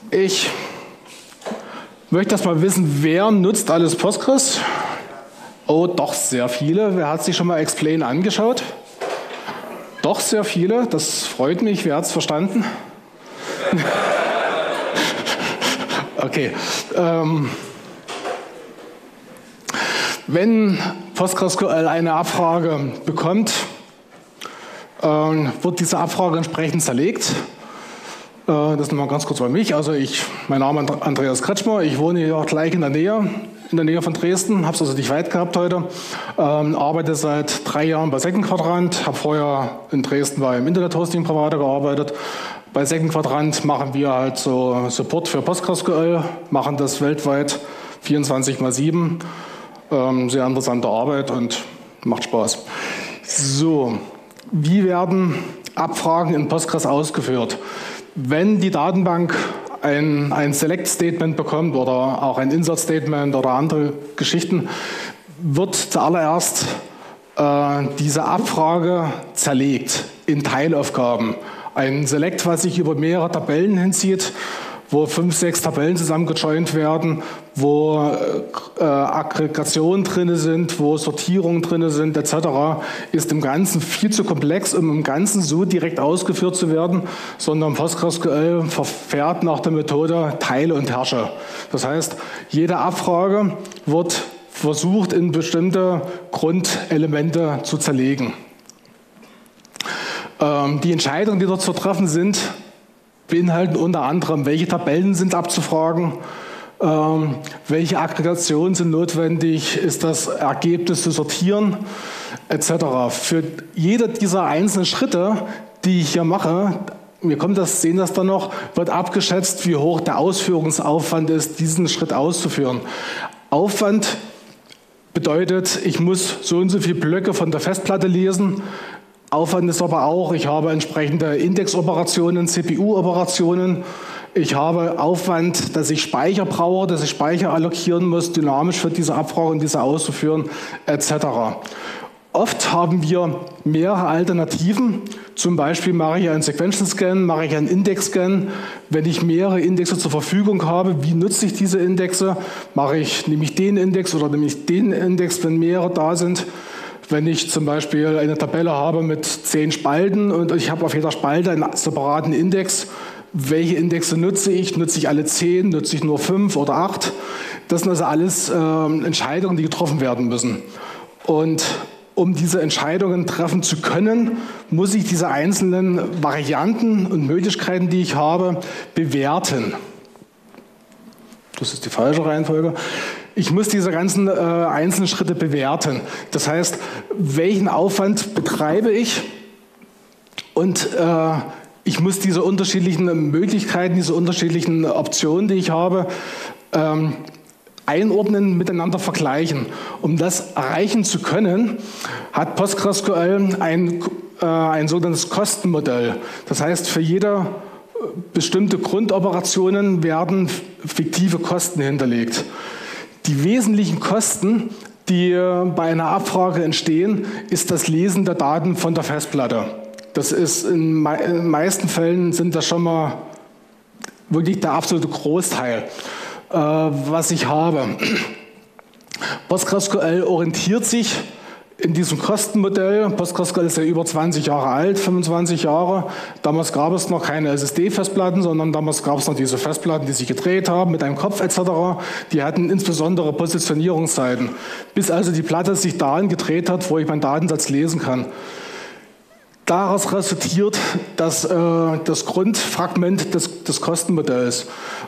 Ich möchte erst mal wissen, wer nutzt alles Postgres? Oh, doch sehr viele. Wer hat sich schon mal Explain angeschaut? Doch sehr viele. Das freut mich. Wer hat es verstanden? Okay. Wenn PostgreSQL eine Abfrage bekommt, wird diese Abfrage entsprechend zerlegt. Das nochmal ganz kurz bei mich. Also mein Name ist Andreas Kretschmer, ich wohne hier auch gleich in der Nähe von Dresden, habe es also nicht weit gehabt heute. Arbeite seit 3 Jahren bei Second Quadrant, habe vorher in Dresden bei einem Internet-Hosting-Provider gearbeitet. Bei Second Quadrant machen wir halt so Support für PostgreSQL, machen das weltweit 24/7. Sehr interessante Arbeit und macht Spaß. So, wie werden Abfragen in Postgres ausgeführt? Wenn die Datenbank ein Select-Statement bekommt oder auch ein Insert-Statement oder andere Geschichten, wird zuallererst diese Abfrage zerlegt in Teilaufgaben. Ein Select, was sich über mehrere Tabellen hinzieht, wo 5, 6 Tabellen zusammengejoint werden, wo Aggregationen drin sind, wo Sortierungen drin sind, etc., ist im Ganzen viel zu komplex, um im Ganzen so direkt ausgeführt zu werden, sondern PostgreSQL verfährt nach der Methode Teile und Herrsche. Das heißt, jede Abfrage wird versucht, in bestimmte Grundelemente zu zerlegen. Die Entscheidungen, die dort zu treffen sind, beinhalten unter anderem, welche Tabellen sind abzufragen, welche Aggregationen sind notwendig, ist das Ergebnis zu sortieren, etc. Für jede dieser einzelnen Schritte, die ich hier mache, sehen das dann noch, wird abgeschätzt, wie hoch der Ausführungsaufwand ist, diesen Schritt auszuführen. Aufwand bedeutet, ich muss so und so viele Blöcke von der Festplatte lesen. Aufwand ist aber auch, ich habe entsprechende Indexoperationen, CPU-Operationen. Ich habe Aufwand, dass ich Speicher brauche, dass ich Speicher allokieren muss, dynamisch für diese Abfrage und diese auszuführen, etc. Oft haben wir mehrere Alternativen. Zum Beispiel mache ich einen Sequential Scan, mache ich einen Index-Scan. Wenn ich mehrere Indexe zur Verfügung habe, wie nutze ich diese Indexe? Nehme ich den Index oder nehme ich den Index, wenn mehrere da sind? Wenn ich zum Beispiel eine Tabelle habe mit 10 Spalten und ich habe auf jeder Spalte einen separaten Index, welche Indexe nutze ich? Nutze ich alle 10? Nutze ich nur 5 oder 8? Das sind also alles Entscheidungen, die getroffen werden müssen. Und um diese Entscheidungen treffen zu können, muss ich diese einzelnen Varianten und Möglichkeiten, die ich habe, bewerten. Das ist die falsche Reihenfolge. Ich muss diese ganzen einzelnen Schritte bewerten. Das heißt, welchen Aufwand betreibe ich? Und ich muss diese unterschiedlichen Möglichkeiten, diese unterschiedlichen Optionen, die ich habe, einordnen, miteinander vergleichen. Um das erreichen zu können, hat PostgreSQL ein sogenanntes Kostenmodell. Das heißt, für jede bestimmte Grundoperationen werden fiktive Kosten hinterlegt. Die wesentlichen Kosten, die bei einer Abfrage entstehen, ist das Lesen der Daten von der Festplatte. Das ist in den meisten Fällen sind das schon mal wirklich der absolute Großteil, was ich habe. PostgreSQL orientiert sich in diesem Kostenmodell. PostgreSQL ist ja über 20 Jahre alt, 25 Jahre. Damals gab es noch keine SSD-Festplatten, sondern damals gab es noch diese Festplatten, die sich gedreht haben mit einem Kopf etc. Die hatten insbesondere Positionierungszeiten, bis also die Platte sich dahin gedreht hat, wo ich meinen Datensatz lesen kann. Daraus resultiert das Grundfragment des Kostenmodells.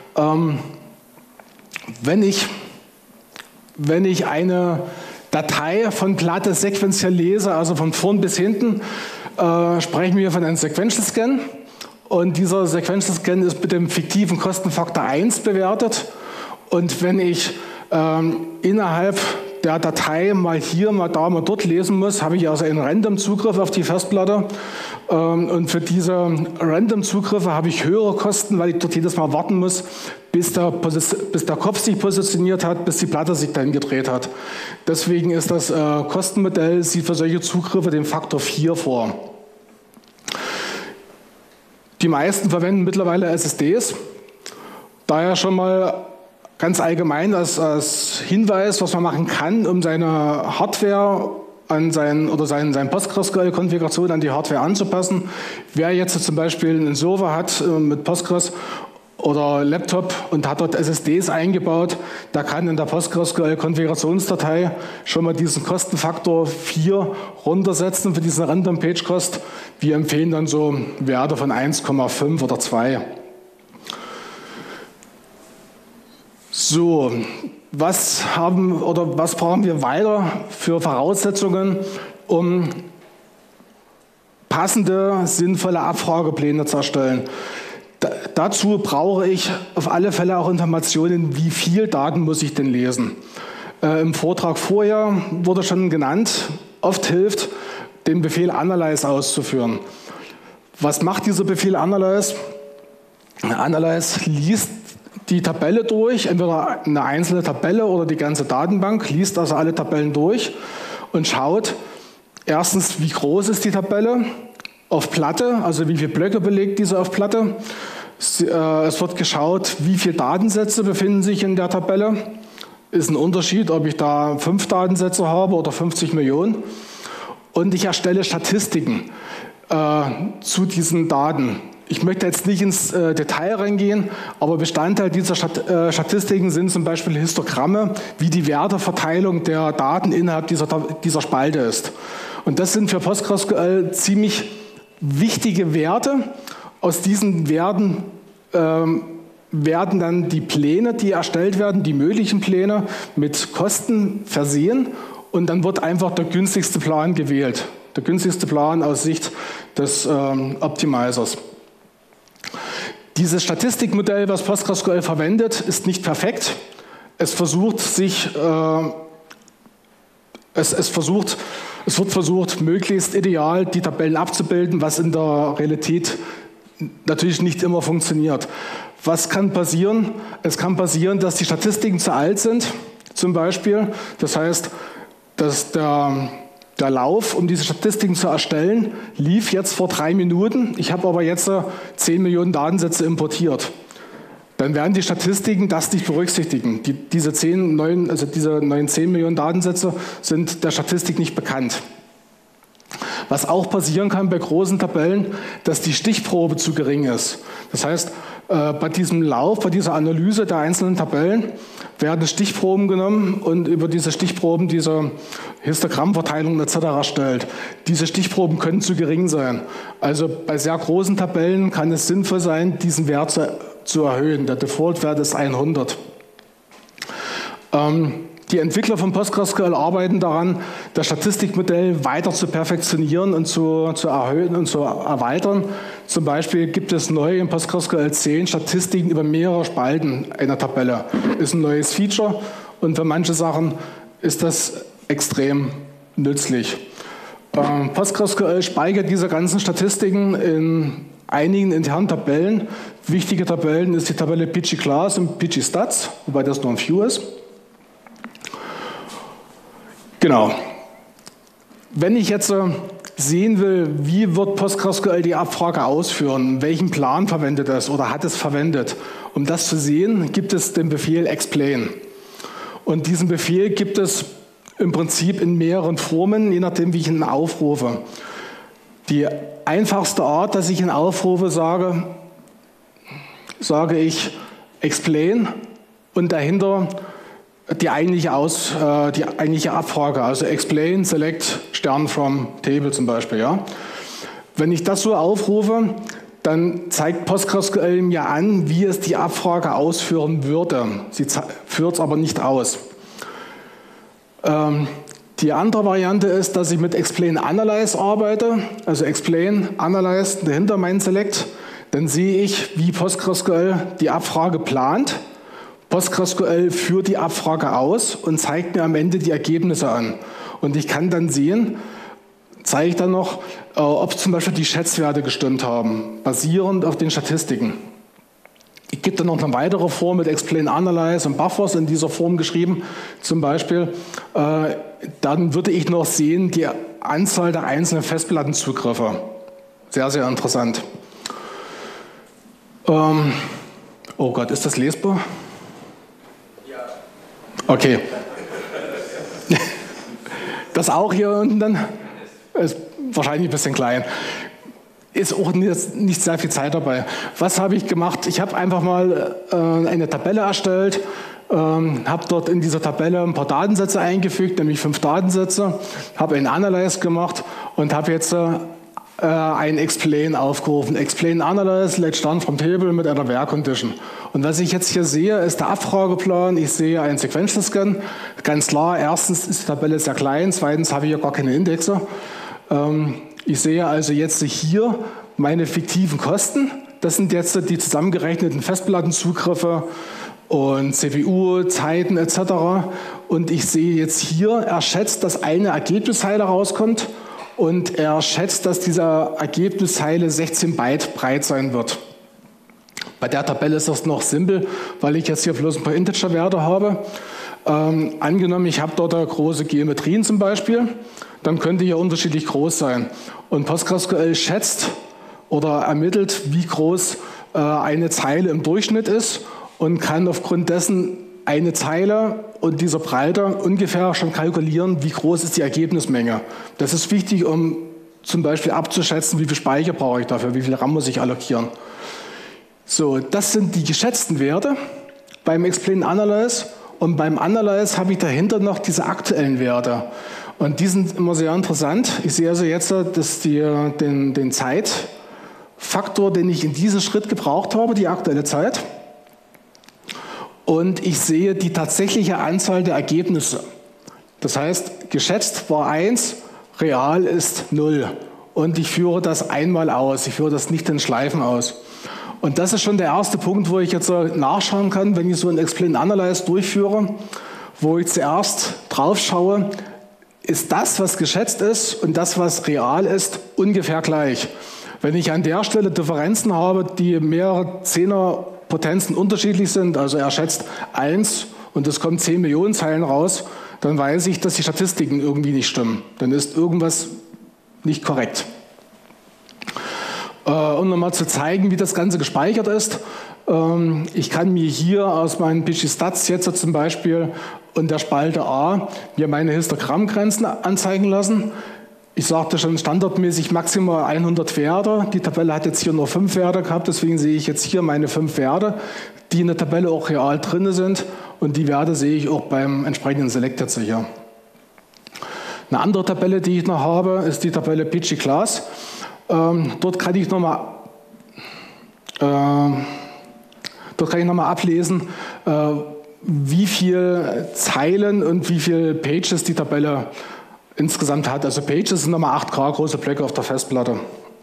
Wenn ich eine Datei von Platte sequenziell lese, also von vorn bis hinten, sprechen wir von einem Sequential Scan. Und dieser Sequential Scan ist mit dem fiktiven Kostenfaktor 1 bewertet. Und wenn ich innerhalb der Datei mal hier, mal da, mal dort lesen muss, habe ich also einen Random-Zugriff auf die Festplatte. Und für diese Random-Zugriffe habe ich höhere Kosten, weil ich dort jedes Mal warten muss, bis der Kopf sich positioniert hat, bis die Platte sich dann gedreht hat. Deswegen ist das Kostenmodell, sieht für solche Zugriffe den Faktor 4 vor. Die meisten verwenden mittlerweile SSDs. Daher schon mal ganz allgemein als Hinweis, was man machen kann, um seine Hardware seine PostgreSQL-Konfiguration an die Hardware anzupassen. Wer jetzt zum Beispiel einen Server hat mit Postgres oder Laptop und hat dort SSDs eingebaut, der kann in der PostgreSQL-Konfigurationsdatei schon mal diesen Kostenfaktor 4 runtersetzen für diesen Random Page Cost. Wir empfehlen dann so Werte von 1,5 oder 2. So, was brauchen wir weiter für Voraussetzungen, um passende, sinnvolle Abfragepläne zu erstellen? Dazu brauche ich auf alle Fälle auch Informationen, wie viel Daten muss ich denn lesen. Im Vortrag vorher wurde schon genannt, oft hilft, den Befehl Analyze auszuführen. Was macht dieser Befehl Analyze? Analyze liest die Tabelle durch, entweder eine einzelne Tabelle oder die ganze Datenbank, liest also alle Tabellen durch und schaut erstens, wie groß ist die Tabelle auf Platte, also wie viele Blöcke belegt diese auf Platte. Es wird geschaut, wie viele Datensätze befinden sich in der Tabelle. Ist ein Unterschied, ob ich da 5 Datensätze habe oder 50 Millionen. Und ich erstelle Statistiken zu diesen Daten. Ich möchte jetzt nicht ins Detail reingehen, aber Bestandteil dieser Statistiken sind zum Beispiel Histogramme, wie die Werteverteilung der Daten innerhalb dieser Spalte ist. Und das sind für PostgreSQL ziemlich wichtige Werte. Aus diesen Werten werden dann die Pläne, die erstellt werden, die möglichen Pläne mit Kosten versehen und dann wird einfach der günstigste Plan gewählt. Der günstigste Plan aus Sicht des Optimizers. Dieses Statistikmodell, was PostgreSQL verwendet, ist nicht perfekt. Es wird versucht, möglichst ideal die Tabellen abzubilden, was in der Realität natürlich nicht immer funktioniert. Was kann passieren? Es kann passieren, dass die Statistiken zu alt sind, zum Beispiel. Das heißt, dass der Lauf, um diese Statistiken zu erstellen, lief jetzt vor 3 Minuten. Ich habe aber jetzt 10 Millionen Datensätze importiert. Dann werden die Statistiken das nicht berücksichtigen. Diese 10 Millionen Datensätze sind der Statistik nicht bekannt. Was auch passieren kann bei großen Tabellen, dass die Stichprobe zu gering ist. Das heißt, bei diesem Lauf, bei dieser Analyse der einzelnen Tabellen werden Stichproben genommen und über diese Stichproben diese Histogrammverteilung etc. erstellt. Diese Stichproben können zu gering sein. Also bei sehr großen Tabellen kann es sinnvoll sein, diesen Wert zu erhöhen. Der Default-Wert ist 100. Die Entwickler von PostgreSQL arbeiten daran, das Statistikmodell weiter zu perfektionieren und zu erhöhen und zu erweitern. Zum Beispiel gibt es neu in PostgreSQL 10 Statistiken über mehrere Spalten einer Tabelle. Ist ein neues Feature und für manche Sachen ist das extrem nützlich. PostgreSQL speichert diese ganzen Statistiken in einigen internen Tabellen. Wichtige Tabellen ist die Tabelle pgClass und pgStats, wobei das nur ein View ist. Genau. Wenn ich jetzt sehen will, wie wird PostgreSQL die Abfrage ausführen, welchen Plan verwendet es oder hat es verwendet, um das zu sehen, gibt es den Befehl explain. Und diesen Befehl gibt es im Prinzip in mehreren Formen, je nachdem, wie ich ihn aufrufe. Die einfachste Art, dass ich ihn aufrufe, sage ich explain und dahinter die eigentliche Abfrage, also explain, select, Stern from table zum Beispiel. Ja. Wenn ich das so aufrufe, dann zeigt PostgreSQL mir an, wie es die Abfrage ausführen würde. Sie führt es aber nicht aus. Die andere Variante ist, dass ich mit explain analyze arbeite, also explain, analyze, dahinter mein select. Dann sehe ich, wie PostgreSQL die Abfrage plant. PostgreSQL führt die Abfrage aus und zeigt mir am Ende die Ergebnisse an. Und ich kann dann sehen, zeige ich dann noch, ob zum Beispiel die Schätzwerte gestimmt haben, basierend auf den Statistiken. Es gibt dann noch eine weitere Form mit explain analyze und buffers in dieser Form geschrieben. Zum Beispiel, dann würde ich noch sehen, die Anzahl der einzelnen Festplattenzugriffe. Sehr, sehr interessant. Oh Gott, ist das lesbar? Ja. Okay. Das auch hier unten dann? Ist wahrscheinlich ein bisschen klein. Ist auch nicht sehr viel Zeit dabei. Was habe ich gemacht? Ich habe einfach mal eine Tabelle erstellt, habe dort in dieser Tabelle ein paar Datensätze eingefügt, nämlich 5 Datensätze, habe einen Analyze gemacht und habe jetzt ein Explain aufgerufen. Explain Analyze let start from table mit einer Where Condition. Und was ich jetzt hier sehe, ist der Abfrageplan. Ich sehe einen Sequential Scan. Ganz klar, erstens ist die Tabelle sehr klein, zweitens habe ich hier gar keine Indexe. Ich sehe also jetzt hier meine fiktiven Kosten. Das sind jetzt die zusammengerechneten Festplattenzugriffe und CPU, Zeiten etc. Und ich sehe jetzt hier, er schätzt, dass eine Ergebniszeile rauskommt und er schätzt, dass diese Ergebniszeile 16 Byte breit sein wird. Bei der Tabelle ist das noch simpel, weil ich jetzt hier bloß ein paar Integer-Werte habe. Angenommen, ich habe dort große Geometrien zum Beispiel, dann könnte hier unterschiedlich groß sein. Und PostgreSQL schätzt oder ermittelt, wie groß eine Zeile im Durchschnitt ist und kann aufgrund dessen eine Zeile und dieser Breite ungefähr schon kalkulieren, wie groß ist die Ergebnismenge. Das ist wichtig, um zum Beispiel abzuschätzen, wie viel Speicher brauche ich dafür, wie viel RAM muss ich allokieren. So, das sind die geschätzten Werte beim Explain Analyze. Und beim Analyze habe ich dahinter noch diese aktuellen Werte. Und die sind immer sehr interessant. Ich sehe also jetzt, dass den Zeitfaktor, den ich in diesem Schritt gebraucht habe, die aktuelle Zeit. Und ich sehe die tatsächliche Anzahl der Ergebnisse. Das heißt, geschätzt war 1, real ist 0. Und ich führe das einmal aus. Ich führe das nicht in Schleifen aus. Und das ist schon der erste Punkt, wo ich jetzt nachschauen kann, wenn ich so einen Explain Analyze durchführe, wo ich zuerst drauf schaue, ist das, was geschätzt ist und das, was real ist, ungefähr gleich. Wenn ich an der Stelle Differenzen habe, die mehrere Zehnerpotenzen unterschiedlich sind, also er schätzt 1 und es kommen 10 Millionen Zeilen raus, dann weiß ich, dass die Statistiken irgendwie nicht stimmen. Dann ist irgendwas nicht korrekt. Um nochmal zu zeigen, wie das Ganze gespeichert ist. Ich kann mir hier aus meinen PG-Stats jetzt zum Beispiel und der Spalte A mir meine Histogrammgrenzen anzeigen lassen. Ich sagte schon standardmäßig maximal 100 Werte. Die Tabelle hat jetzt hier nur 5 Werte gehabt, deswegen sehe ich jetzt hier meine 5 Werte, die in der Tabelle auch real drin sind. Und die Werte sehe ich auch beim entsprechenden Select jetzt hier. Eine andere Tabelle, die ich noch habe, ist die Tabelle PG-Class. Dort kann ich nochmal ablesen, wie viele Zeilen und wie viele Pages die Tabelle insgesamt hat. Also Pages sind nochmal 8K große Blöcke auf der Festplatte.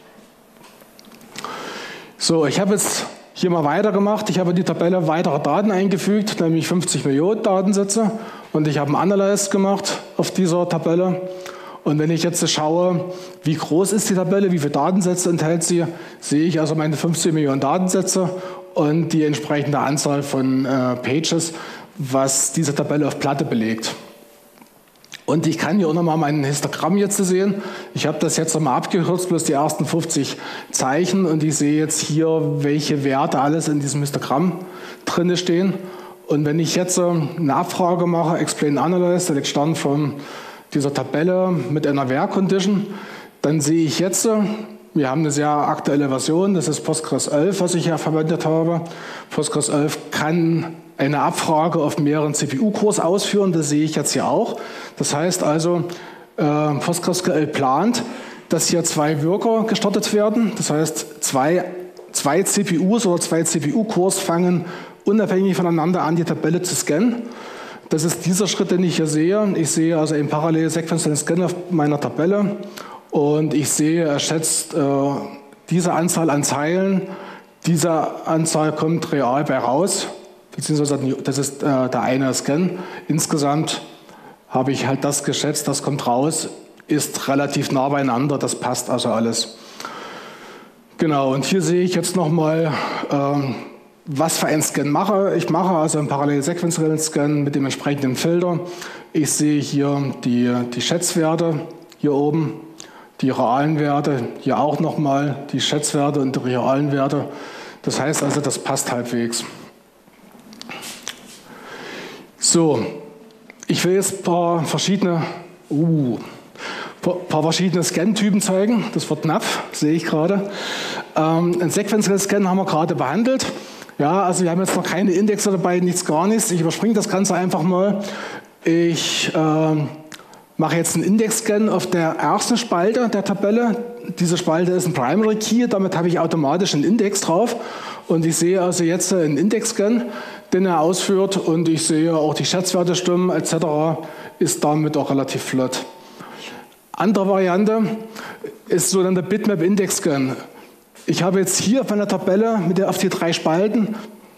So, ich habe jetzt hier mal weitergemacht. Ich habe in die Tabelle weitere Daten eingefügt, nämlich 50 Millionen Datensätze. Und ich habe einen Analyze gemacht auf dieser Tabelle. Und wenn ich jetzt schaue, wie groß ist die Tabelle, wie viele Datensätze enthält sie, sehe ich also meine 15 Millionen Datensätze und die entsprechende Anzahl von Pages, was diese Tabelle auf Platte belegt. Und ich kann hier auch nochmal mein Histogramm jetzt sehen. Ich habe das jetzt nochmal abgekürzt, bloß die ersten 50 Zeichen. Und ich sehe jetzt hier, welche Werte alles in diesem Histogramm drin stehen. Und wenn ich jetzt eine Abfrage mache, Explain Analyze, select start von dieser Tabelle mit einer Where Condition, dann sehe ich jetzt, wir haben eine sehr aktuelle Version, das ist Postgres 11, was ich ja verwendet habe. Postgres 11 kann eine Abfrage auf mehreren CPU-Cores ausführen, das sehe ich jetzt hier auch. Das heißt also, PostgreSQL plant, dass hier 2 Worker gestartet werden. Das heißt, zwei CPUs oder 2 CPU-Cores fangen unabhängig voneinander an, die Tabelle zu scannen. Das ist dieser Schritt, den ich hier sehe. Ich sehe also einen parallel sequenziellen Scan auf meiner Tabelle und ich sehe, er schätzt diese Anzahl an Zeilen. Diese Anzahl kommt real bei raus, beziehungsweise das ist der eine Scan. Insgesamt habe ich halt das geschätzt, das kommt raus, ist relativ nah beieinander, das passt also alles. Genau, und hier sehe ich jetzt nochmal, was für einen Scan mache. Ich mache also einen parallel sequenziellen Scan mit dem entsprechenden Filter. Ich sehe hier die Schätzwerte hier oben, die realen Werte, hier auch nochmal die Schätzwerte und die realen Werte. Das heißt also, das passt halbwegs. So, ich will jetzt ein paar verschiedene Scan-Typen zeigen. Das wird knapp, sehe ich gerade. Ein Sequential Scan haben wir gerade behandelt. Ja, also wir haben jetzt noch keine Indexe dabei, nichts, gar nichts. Ich überspringe das Ganze einfach mal. Ich mache jetzt einen Index-Scan auf der ersten Spalte der Tabelle. Diese Spalte ist ein Primary Key, damit habe ich automatisch einen Index drauf. Und ich sehe also jetzt einen Index-Scan, den er ausführt, und ich sehe auch die Schätzwerte stimmen etc. Ist damit auch relativ flott. Andere Variante ist so dann der Bitmap-Index-Scan. Ich habe jetzt hier auf meiner Tabelle auf die 3 Spalten,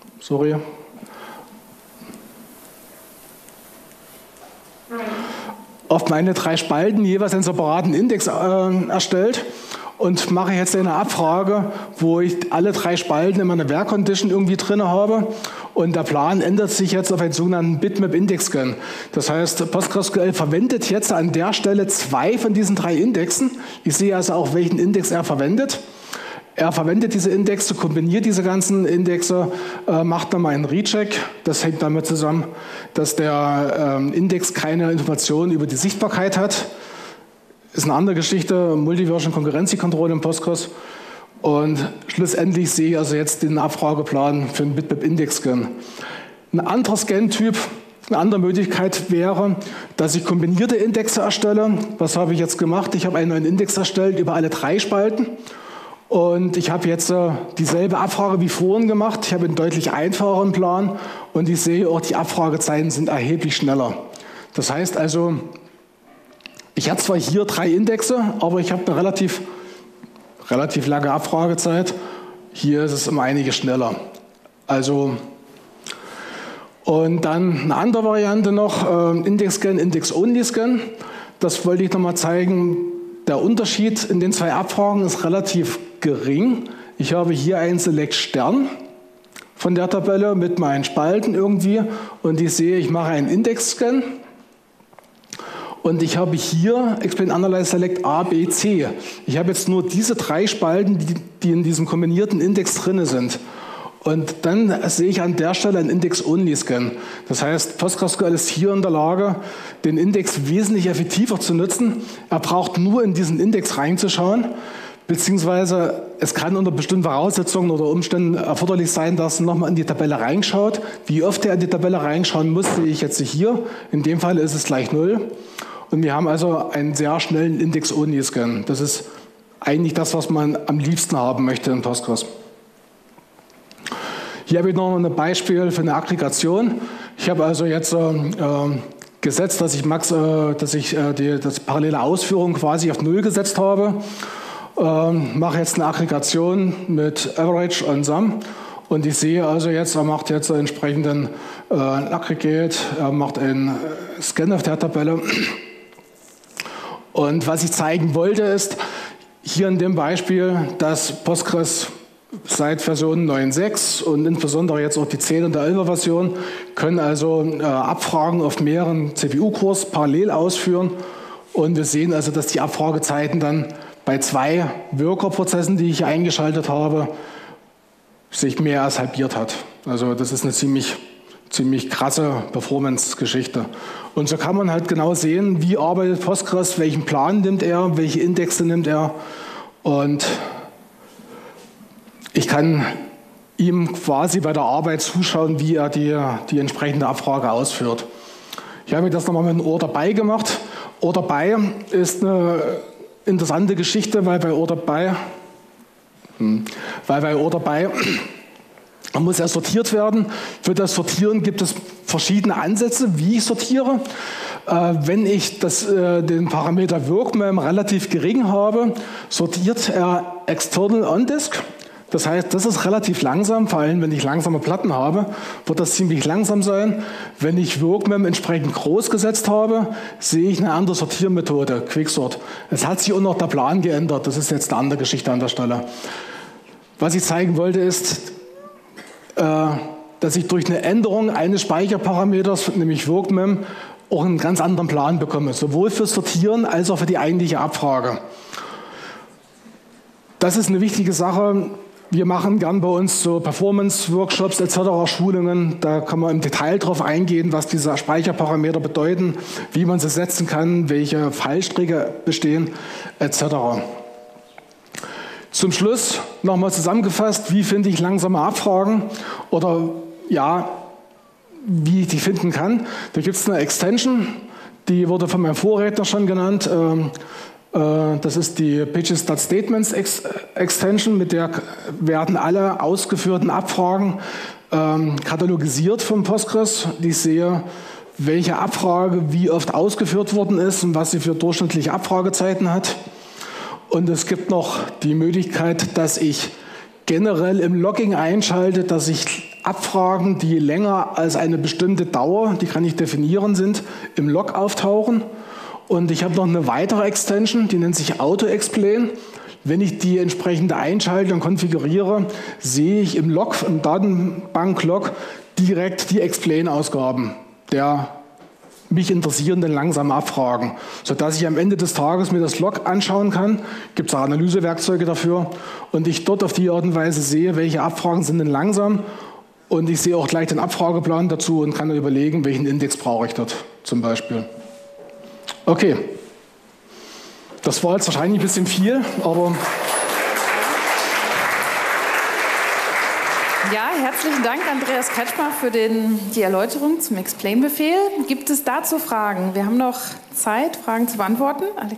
auf meine 3 Spalten jeweils einen separaten Index erstellt und mache jetzt eine Abfrage, wo ich alle 3 Spalten in meiner Where-Condition irgendwie drin habe. Und der Plan ändert sich jetzt auf einen sogenannten Bitmap-Index-Scan. Das heißt, PostgreSQL verwendet jetzt an der Stelle 2 von diesen 3 Indexen. Ich sehe also auch, welchen Index er verwendet. Er verwendet diese Indexe, kombiniert diese ganzen Indexe, macht dann mal einen Recheck. Das hängt damit zusammen, dass der Index keine Informationen über die Sichtbarkeit hat. Ist eine andere Geschichte, Multiversion Concurrency Control in Postgres. Und schlussendlich sehe ich also jetzt den Abfrageplan für einen Bitmap-Index-Scan. Ein anderer Scan-Typ, eine andere Möglichkeit wäre, dass ich kombinierte Indexe erstelle. Was habe ich jetzt gemacht? Ich habe einen neuen Index erstellt über alle 3 Spalten. Und ich habe jetzt dieselbe Abfrage wie vorhin gemacht. Ich habe einen deutlich einfacheren Plan und ich sehe auch, die Abfragezeiten sind erheblich schneller. Das heißt also, ich habe zwar hier 3 Indexe, aber ich habe eine relativ lange Abfragezeit. Hier ist es um einiges schneller. Also, und dann eine andere Variante noch, Index-Scan, Index-Only-Scan. Das wollte ich nochmal zeigen. Der Unterschied in den 2 Abfragen ist relativ gering. Ich habe hier einen Select-Stern von der Tabelle mit meinen Spalten irgendwie und ich sehe, ich mache einen Index-Scan und ich habe hier Explain Analyze Select A, B, C. Ich habe jetzt nur diese 3 Spalten, die in diesem kombinierten Index drin sind. Und dann sehe ich an der Stelle einen Index-Only-Scan. Das heißt, PostgreSQL ist hier in der Lage, den Index wesentlich effektiver zu nutzen. Er braucht nur in diesen Index reinzuschauen, beziehungsweise es kann unter bestimmten Voraussetzungen oder Umständen erforderlich sein, dass er nochmal in die Tabelle reinschaut. Wie oft er in die Tabelle reinschauen muss, sehe ich jetzt hier. In dem Fall ist es gleich 0. Und wir haben also einen sehr schnellen Index-Only-Scan. Das ist eigentlich das, was man am liebsten haben möchte in Postgres. Hier habe ich noch ein Beispiel für eine Aggregation. Ich habe also jetzt gesetzt, dass ich das parallele Ausführung quasi auf 0 gesetzt habe. Mache jetzt eine Aggregation mit Average und Sum. Und ich sehe also jetzt, er macht jetzt entsprechenden Aggregate, er macht einen Scan auf der Tabelle. Und was ich zeigen wollte, ist hier in dem Beispiel, dass Postgres seit Version 9.6 und insbesondere jetzt auch die 10 und der 11er Version können also Abfragen auf mehreren CPU-Cores parallel ausführen. Und wir sehen also, dass die Abfragezeiten dann bei 2 Worker-Prozessen, die ich eingeschaltet habe, sich mehr als halbiert hat. Also das ist eine ziemlich krasse Performance-Geschichte. Und so kann man halt genau sehen, wie arbeitet Postgres, welchen Plan nimmt er, welche Indexe nimmt er. Und ich kann ihm quasi bei der Arbeit zuschauen, wie er die entsprechende Abfrage ausführt. Ich habe mir das nochmal mit einem ORDER-BY gemacht. ORDER-BY ist eine interessante Geschichte, weil bei ORDER-BY muss ja sortiert werden. Für das Sortieren gibt es verschiedene Ansätze, wie ich sortiere. Wenn ich den Parameter Workmem relativ gering habe, sortiert er external on disk. Das heißt, das ist relativ langsam, vor allem wenn ich langsame Platten habe, wird das ziemlich langsam sein. Wenn ich Workmem entsprechend groß gesetzt habe, sehe ich eine andere Sortiermethode, Quicksort. Es hat sich auch noch der Plan geändert, das ist jetzt eine andere Geschichte an der Stelle. Was ich zeigen wollte ist, dass ich durch eine Änderung eines Speicherparameters, nämlich Workmem, auch einen ganz anderen Plan bekomme, sowohl fürs Sortieren als auch für die eigentliche Abfrage. Das ist eine wichtige Sache. Wir machen gern bei uns so Performance-Workshops etc., Schulungen. Da kann man im Detail drauf eingehen, was diese Speicherparameter bedeuten, wie man sie setzen kann, welche Fallstricke bestehen etc. Zum Schluss nochmal zusammengefasst, wie finde ich langsame Abfragen oder ja, wie ich die finden kann. Da gibt es eine Extension, die wurde von meinem Vorredner schon genannt. Das ist die Pages.Statements Extension, mit der werden alle ausgeführten Abfragen katalogisiert vom Postgres. Ich sehe, welche Abfrage wie oft ausgeführt worden ist und was sie für durchschnittliche Abfragezeiten hat. Und es gibt noch die Möglichkeit, dass ich generell im Logging einschalte, dass ich Abfragen, die länger als eine bestimmte Dauer, die kann ich definieren, sind, im Log auftauchen. Und ich habe noch eine weitere Extension, die nennt sich Auto-Explain. Wenn ich die entsprechende einschalte und konfiguriere, sehe ich im Log, im Datenbank-Log direkt die Explain-Ausgaben der mich interessierenden langsamen Abfragen, sodass ich am Ende des Tages mir das Log anschauen kann. Gibt es auch Analysewerkzeuge dafür. Und ich dort auf die Art und Weise sehe, welche Abfragen sind denn langsam. Und ich sehe auch gleich den Abfrageplan dazu und kann dann überlegen, welchen Index brauche ich dort zum Beispiel. Okay, das war jetzt wahrscheinlich ein bisschen viel, aber... Ja, herzlichen Dank, Andreas Kretschmer, für die Erläuterung zum Explain-Befehl. Gibt es dazu Fragen? Wir haben noch Zeit, Fragen zu beantworten. Alexei.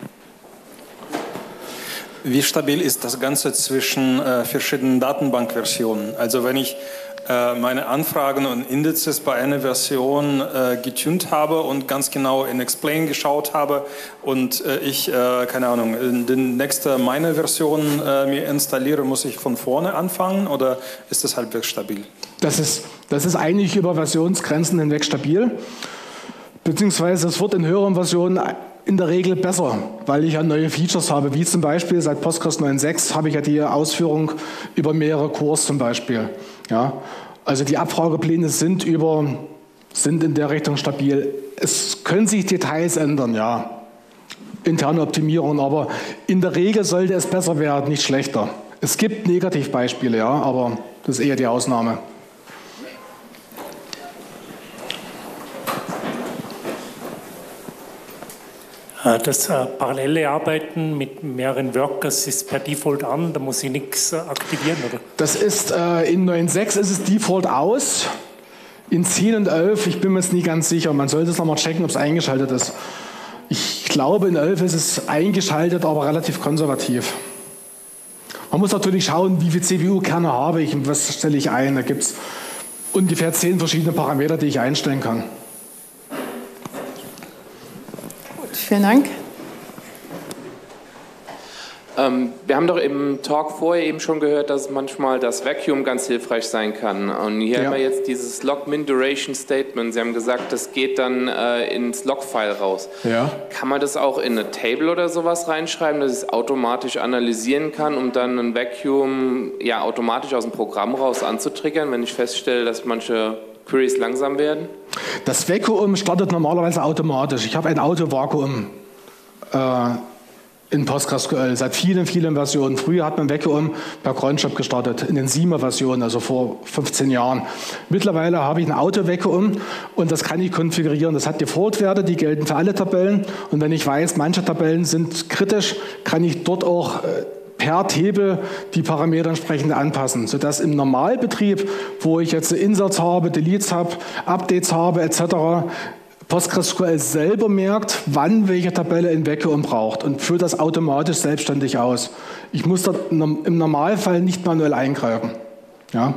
Wie stabil ist das Ganze zwischen verschiedenen Datenbankversionen? Also wenn ich meine Anfragen und Indizes bei einer Version getunt habe und ganz genau in Explain geschaut habe und ich, keine Ahnung, die nächste meine Version mir installiere, muss ich von vorne anfangen oder ist das halbwegs stabil? Das ist eigentlich über Versionsgrenzen hinweg stabil, beziehungsweise es wird in höheren Versionen in der Regel besser, weil ich ja neue Features habe, wie zum Beispiel seit Postgres 9.6 habe ich ja die Ausführung über mehrere Cores zum Beispiel. Ja, also die Abfragepläne sind in der Richtung stabil. Es können sich Details ändern, ja, interne Optimierung, aber in der Regel sollte es besser werden, nicht schlechter. Es gibt Negativbeispiele, ja, aber das ist eher die Ausnahme. Das parallele Arbeiten mit mehreren Workers ist per Default an, da muss ich nichts aktivieren, oder? Das ist in 9.6 ist es Default aus, in 10 und 11, ich bin mir jetzt nie ganz sicher, man sollte es nochmal checken, ob es eingeschaltet ist. Ich glaube, in 11 ist es eingeschaltet, aber relativ konservativ. Man muss natürlich schauen, wie viele CPU-Kerne habe ich und was stelle ich ein. Da gibt es ungefähr 10 verschiedene Parameter, die ich einstellen kann. Vielen Dank. Wir haben doch im Talk vorher eben schon gehört, dass manchmal das Vacuum ganz hilfreich sein kann. Und hier haben wir jetzt dieses Log-Min-Duration-Statement. Sie haben gesagt, das geht dann ins Log-File raus. Ja. Kann man das auch in eine Table oder sowas reinschreiben, dass ich es automatisch analysieren kann, um dann ein Vacuum ja, automatisch aus dem Programm raus anzutriggern, wenn ich feststelle, dass manche Queries langsam werden? Das Vakuum startet normalerweise automatisch. Ich habe ein Auto-Vakuum in PostgreSQL seit vielen, vielen Versionen. Früher hat man Vakuum per Cronjob gestartet, in den 7er-Versionen, also vor 15 Jahren. Mittlerweile habe ich ein Auto-Vakuum und das kann ich konfigurieren. Das hat Default-Werte, die gelten für alle Tabellen. Und wenn ich weiß, manche Tabellen sind kritisch, kann ich dort auch per Table die Parameter entsprechend anpassen, sodass im Normalbetrieb, wo ich jetzt Inserts habe, Deletes habe, Updates habe etc., PostgreSQL selber merkt, wann welche Tabelle ein Vakuum braucht und führt das automatisch selbstständig aus. Ich muss da im Normalfall nicht manuell eingreifen. Ja.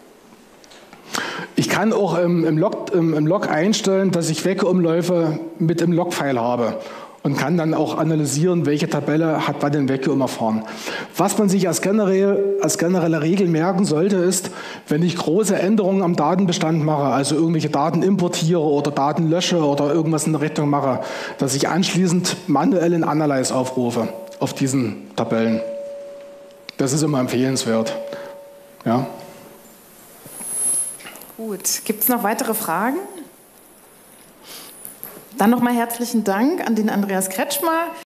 Ich kann auch im Log einstellen, dass ich Vakuumläufe mit im Log-File habe und kann dann auch analysieren, welche Tabelle hat wann den Vakuum erfahren. Was man sich als generelle Regel merken sollte, ist, wenn ich große Änderungen am Datenbestand mache, also irgendwelche Daten importiere oder Daten lösche oder irgendwas in der Richtung mache, dass ich anschließend manuell in Analyze aufrufe auf diesen Tabellen. Das ist immer empfehlenswert. Ja. Gut, gibt es noch weitere Fragen? Dann nochmal herzlichen Dank an den Andreas Kretschmer.